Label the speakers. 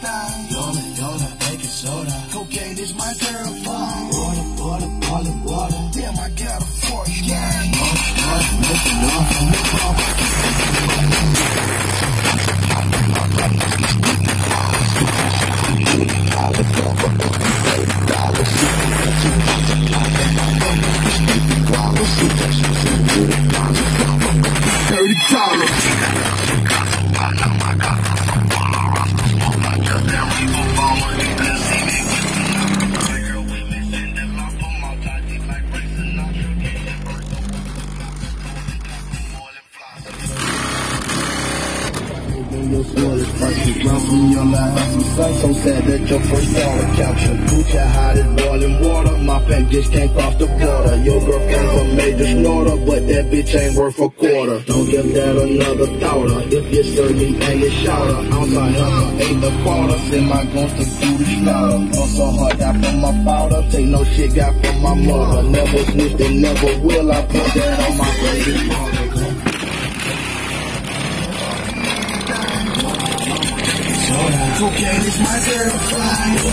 Speaker 1: Yoda, baking soda. Cocaine is my girl. Water. Damn, I got a force. Gang. So sad that your first dollar capture. Put your hot as boiling water. My fat just can't cross the border. Your girlfriend's a major snorter, but that bitch ain't worth a quarter. Don't give that another thoughter. If you serve me and you shout her, ounce I have ain't the quarter. Send my guns to do the slaughter. Also hard got from my powder. Take no shit got from my mother. Never switched and never will. I put that on my baby mother. Cocaine is my girl, fly.